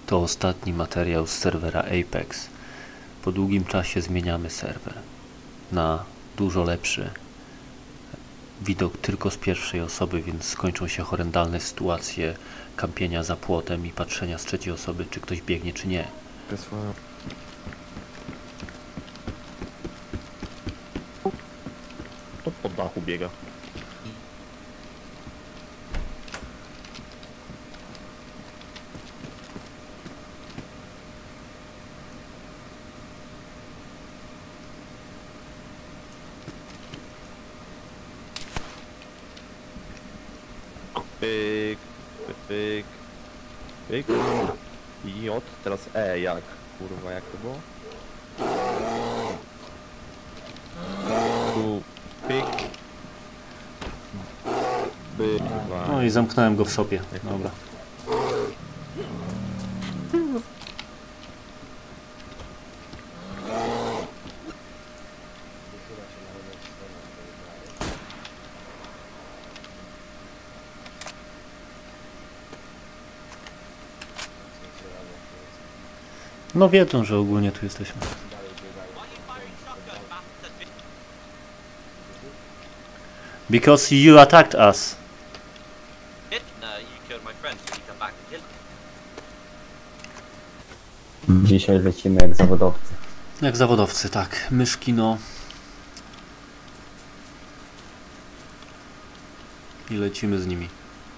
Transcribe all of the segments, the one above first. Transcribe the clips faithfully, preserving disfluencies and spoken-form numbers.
To ostatni materiał z serwera Apex. Po długim czasie zmieniamy serwer na dużo lepszy. Widok tylko z pierwszej osoby, więc skończą się horrendalne sytuacje kampienia za płotem i patrzenia z trzeciej osoby, czy ktoś biegnie, czy nie. To po dachu biega. Pyk, pyk, pyk, pyk. J, teraz E, jak? Kurwa, jak to było? Tu, pyk. Bywa. No i zamknąłem go w szopie. Dobra. No wiedzą, że ogólnie tu jesteśmy. Because you attacked us. Dzisiaj lecimy jak zawodowcy. Jak zawodowcy, tak. Myszki, no. I lecimy z nimi.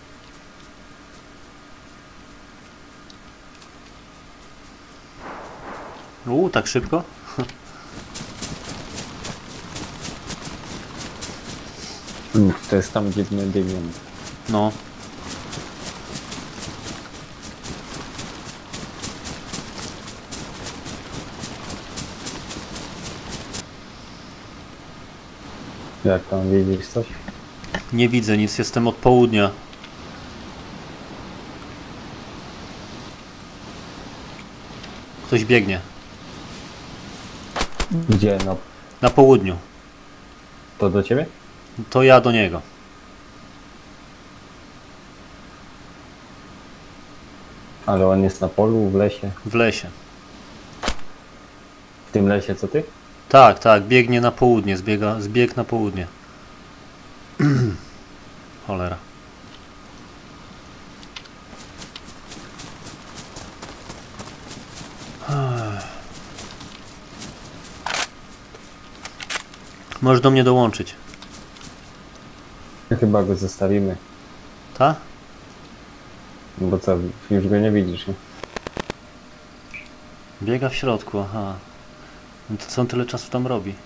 Uuu, tak szybko? To jest tam, gdzie my biegniemy. No. Jak tam, wiedzieć coś? Nie widzę nic, jestem od południa. Ktoś biegnie. Gdzie? No, Na południu. to do ciebie? To ja do niego. Ale on jest na polu, w lesie. W lesie. W tym lesie, co ty? Tak, tak, biegnie na południe, zbiega, zbieg na południe. Cholera. Możesz do mnie dołączyć. Chyba go zostawimy. Ta? No bo co, już go nie widzisz, nie? Biega w środku, aha. No to co on tyle czasu tam robi?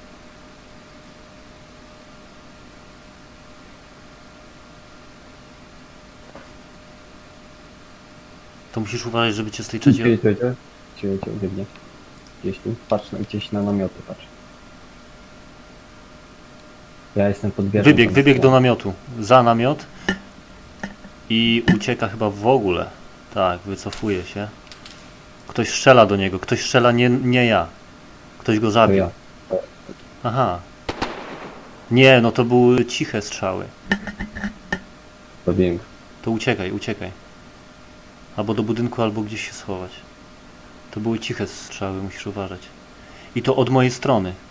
To musisz uważać, żeby cię z tej trzeciej... Cię, cię, cię, cię, cię, biegnie. Gdzieś tu, patrz, na- gdzieś na namioty, patrz. Ja jestem pod wieżą. Wybieg, tam wybieg do stoję. namiotu. Za namiot. I ucieka chyba w ogóle. Tak, wycofuje się. Ktoś strzela do niego. Ktoś strzela, nie, nie ja. Ktoś go To zabił. ja. Aha. Nie, no to były ciche strzały. Zabiłem. To uciekaj, uciekaj. Albo do budynku, albo gdzieś się schować. To były ciche strzały, musisz uważać. I to od mojej strony.